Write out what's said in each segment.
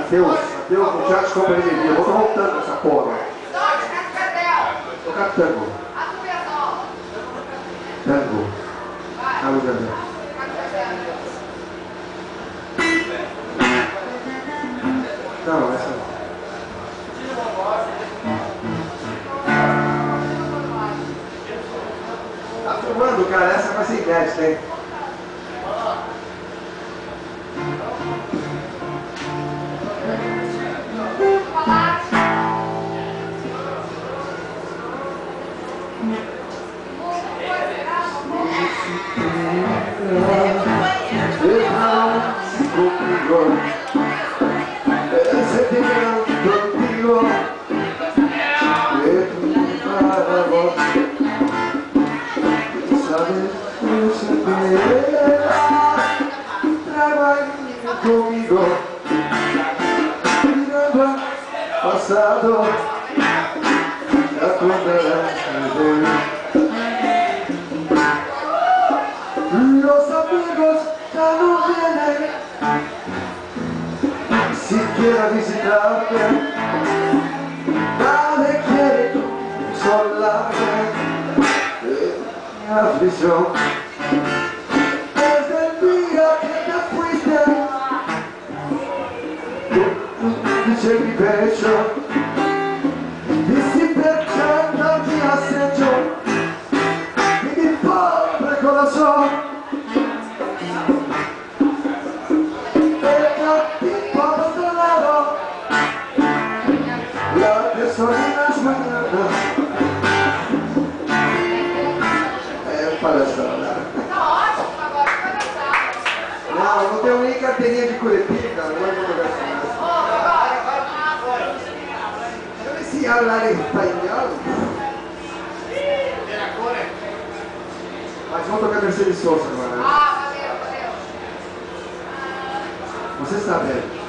Matheus, no Teatro de Companhia. Eu vou voltando essa porra. Tocar tango. Tango. Ah, meu Deus. Não, essa não. Tá filmando, cara, essa vai ser inédita, hein? Conmigo, mirando pasado, la los amigos ya no vienen siquiera a visitarte, nadie quiere consolarme de mi aflicción. Desde el día que te fuiste, dice mi pecho, y si perché non ti has hecho, y mi pobre corazón, el tipo abandonado, la gasolina es mañana, palhaçada. Não tenho nem carteirinha de Curitiba, não é uma Deixa eu ver se hablar espanhol. Mas vamos tocar Mercedes Sosa agora. Ah, valeu. Você está vendo?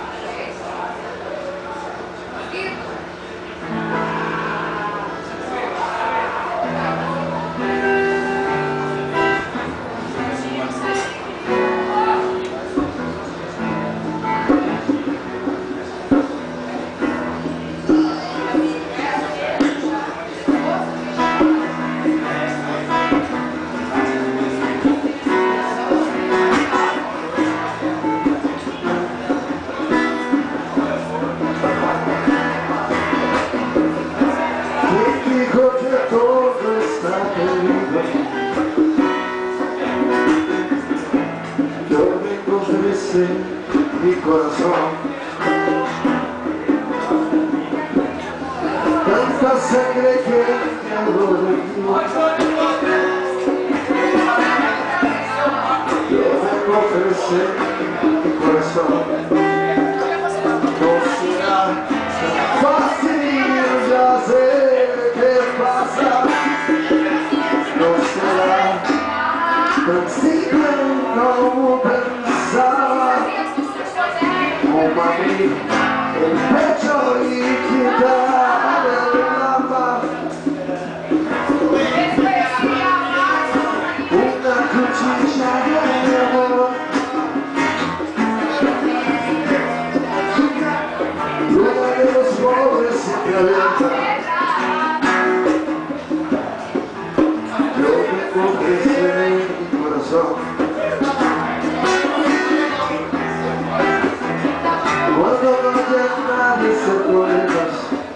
Mi corazón, tanta sangre que tengo de ti. Yo vengo a ofrecer mi corazón. No será tan fácil, ya sé qué pasa. No será tan simple como pensaba. Abrir el pecho y quitar el alma, una cuchilla de amor, una de los pobres se calienta. Yo me ofreceré mi corazón. Cuando no haya nadie problemas,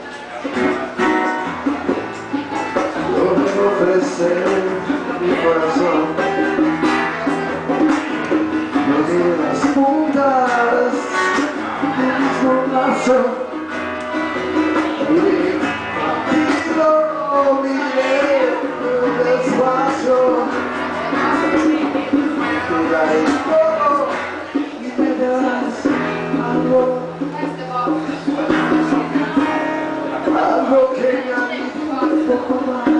yo vengo a ofrecer mi corazón. No de las puntas del mismo lazo, y partido miré despacio, miraré todo y me darás algo que me anime un poco más.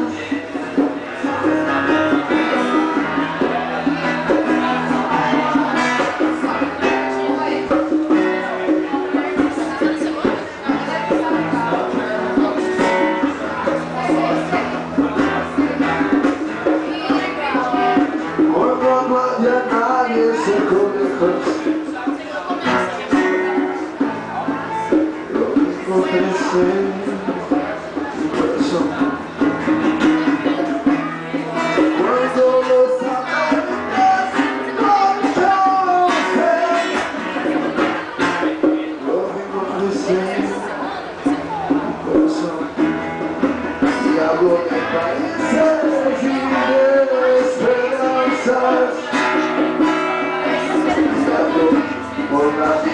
Cuando no haya nadie cerca lejos, Por la